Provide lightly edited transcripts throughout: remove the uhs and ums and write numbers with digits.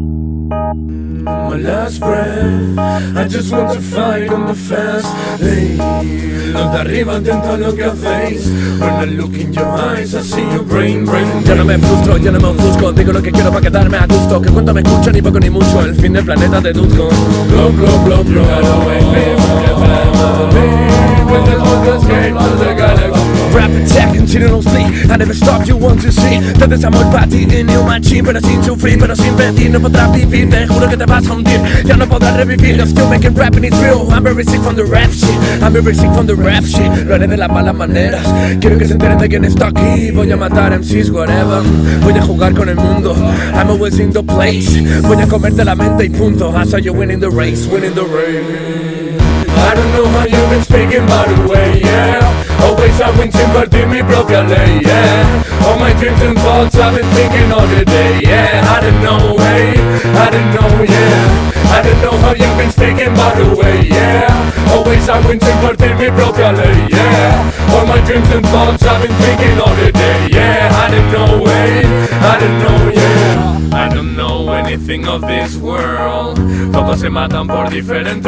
My last breath, I just want to fight on the fast lane. Los de arriba atentos a lo que hacéis. When I look in your eyes, I see your brain. Ya no me frustro, ya no me ofusco. Digo lo que quiero para quedarme a gusto. Que cuánto me escucho, ni poco ni mucho. El fin del planeta deduzco. Blow, blow, blow, blow. You gotta wait for the family. When the smoke escapes to the galaxy. Rap attack continuously, I never stop, you want to see. Te desamor para ti, new machine. Pero sin sufrir, pero sin pedir. No podrás vivir, te juro que te vas a hundir. Ya no podrás revivir, I'm still making rap and it's real. I'm very sick from the rap shit, I'm very sick from the rap shit. Lo haré de las malas maneras, quiero que se enteren de quién está aquí. Voy a matar MCs, whatever. Voy a jugar con el mundo, I'm always in the place. Voy a comerte la mente y punto. I saw you winning the race, winning the race. I don't know how you've been speaking by the way, yeah. Always I've been impartir mi propia ley, yeah. All my dreams and thoughts I've been thinking all the day, yeah. I don't know, hey, I don't know, yeah. I don't know how you've been speaking by the way, yeah. Always I've been impartir mi propia ley, yeah. All my dreams and thoughts I've been thinking all the day, yeah. I don't know, hey, I don't know, yeah. I don't know anything of this world. Todos se matan por diferente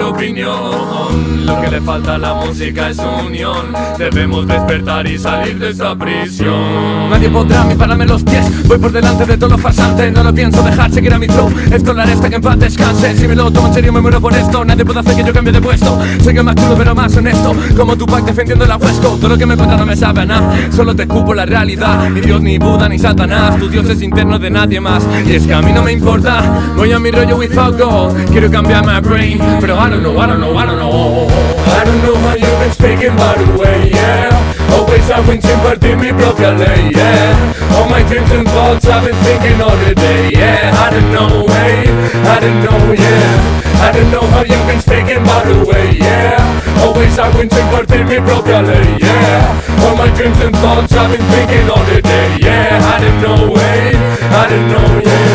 opinión. Lo que le falta a la música es unión. Debemos despertar y salir de esta prisión. Nadie podrá me pararme los pies. Voy por delante de todo lo farsante. No lo pienso dejar, seguir a mi flow. Esto lo haré hasta que en paz descanse. Si me lo tomo en serio me muero por esto. Nadie puede hacer que yo cambie de puesto. Sé que es más chulo pero más honesto. Como Tupac defendiendo la West Coast. Todo lo que me cuentas no me sabe a nada. Solo te escupo la realidad. Ni Dios, ni Buda, ni Satanás. Tu Dios es interno de nadie más. Y es que a mí no me importa. Voy a mi rollo without goal. Quiero cambiar my brain, pero I don't know, I don't know, I don't know. I don't know how you've been speaking by the way, yeah. Always I've been impartir mi propia ley, yeah. All my dreams and thoughts I've been thinking all the day, yeah. I don't know, hey, I don't know, yeah. I don't know how you've been speaking by the way, yeah. Always I've been impartir mi propia ley, yeah. All my dreams and thoughts I've been thinking all the day, yeah. I don't know, hey, I don't know, yeah.